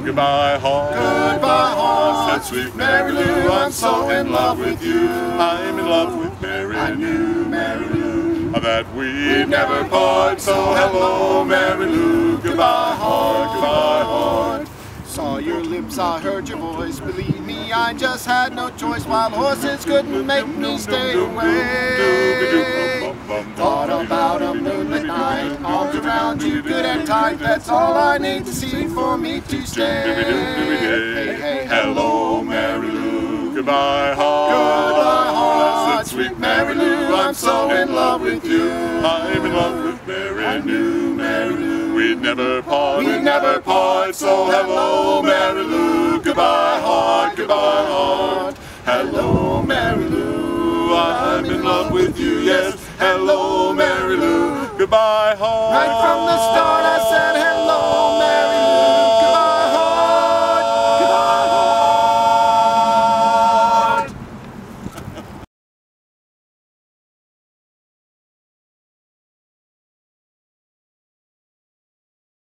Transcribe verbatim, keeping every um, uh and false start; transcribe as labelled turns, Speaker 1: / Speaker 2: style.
Speaker 1: Goodbye, heart.
Speaker 2: Goodbye, heart. Said sweet Mary Lou, I'm so in love with you.
Speaker 1: I'm in love with Mary
Speaker 2: I knew Mary Lou
Speaker 1: that we
Speaker 2: we'd never part. So hello, Mary Lou. Goodbye, heart. Goodbye, heart. Saw your lips, I heard your voice. Believe me, I just had no choice. Wild horses couldn't make me stay away. Thought about a moonlit night, arms around you, good and tight. That's all I need to see for me to stay. Hey, hey, hello, Mary Lou.
Speaker 1: Goodbye, heart.
Speaker 2: Goodbye, heart. Sweet Mary Lou, I'm so in love with you.
Speaker 1: I'm in love with Mary
Speaker 2: I knew Mary Lou
Speaker 1: we'd never part.
Speaker 2: we'd never part. So hello, Mary Lou. Goodbye, heart. Goodbye, heart. Hello, Mary Lou. I'm in love with you. Yes. Hello, Mary Lou.
Speaker 1: Goodbye, heart.
Speaker 2: Right from the start.